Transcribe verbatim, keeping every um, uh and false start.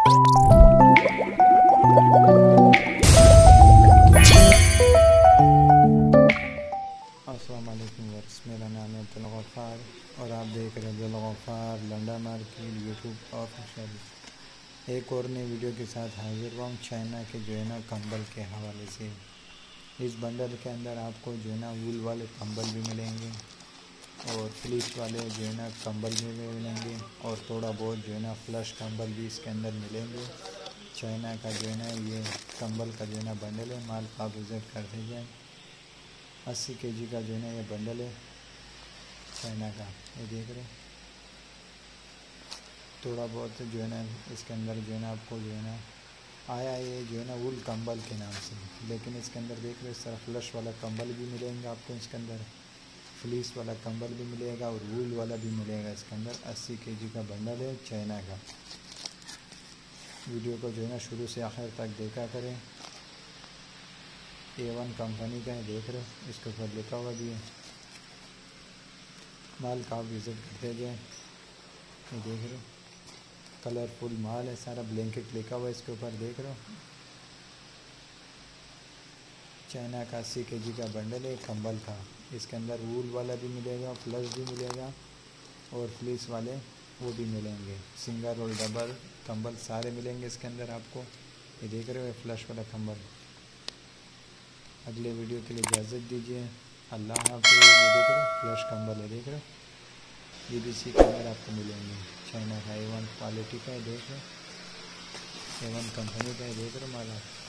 अस्सलाम वालेकुम वर्स, मेरा नाम है अब्दुल गफ़ार और आप देख रहे हैं Abdul Ghaffar Landa market YouTube official. एक और नई वीडियो के साथ हाजिर हुआ हूँ चाइना के जो है ना कंबल के हवाले से। इस बंडल के अंदर आपको जो है ना वूल वाले कंबल भी मिलेंगे और फ्लीस वाले जो है ना कंबल भी मिलेंगे और थोड़ा बहुत जो है ना फ्लश कंबल भी इसके अंदर मिलेंगे। चाइना का जो है ना ये कंबल का जो है ना बंडल है, माल का आप विज़िट करते जाएँ। अस्सी के जी का जो है ना ये बंडल है चाइना का, ये देख रहे हैं। थोड़ा बहुत जो है ना इसके अंदर जो है ना आपको जो है ना आया ये जो है ना वूल कंबल के नाम से, लेकिन इसके अंदर देख रहे हो इस तरह फ्लश वाला कंबल भी मिलेंगे आपको। इसके अंदर फ्लीस वाला कंबल भी मिलेगा और वूल वाला भी मिलेगा इसके अंदर। अस्सी के जी का बंडल है चाइना का। वीडियो को जो है ना शुरू से आखिर तक देखा करें। ए वन कंपनी का है, देख रहे हो इसके ऊपर लिखा हुआ भी है। माल का आप विज़िट करते जाएँ, ये देख रहे हो कलरफुल माल है सारा। ब्लैंकेट लिखा हुआ है इसके ऊपर, देख रहे हो। चाइना का अस्सी के जी का बंडल है कंबल का। इसके अंदर वूल वाला भी मिलेगा, फ्लश भी मिलेगा और फ्लीस वाले वो भी मिलेंगे। सिंगल और डबल कंबल सारे मिलेंगे इसके अंदर आपको। ये देख रहे हो फ्लश वाला कंबल। अगले वीडियो के लिए इजाज़त दीजिए। अल्लाह हाफ़िज़। ये देख रहे हो फ्लश कंबल है, देख रहे हो बी बी सी के अंदर आपको मिलेंगे। चाइना का ए वन क्वालिटी का है, देख रहे हो ए वन कंपनी का है, देख रहे हो माला।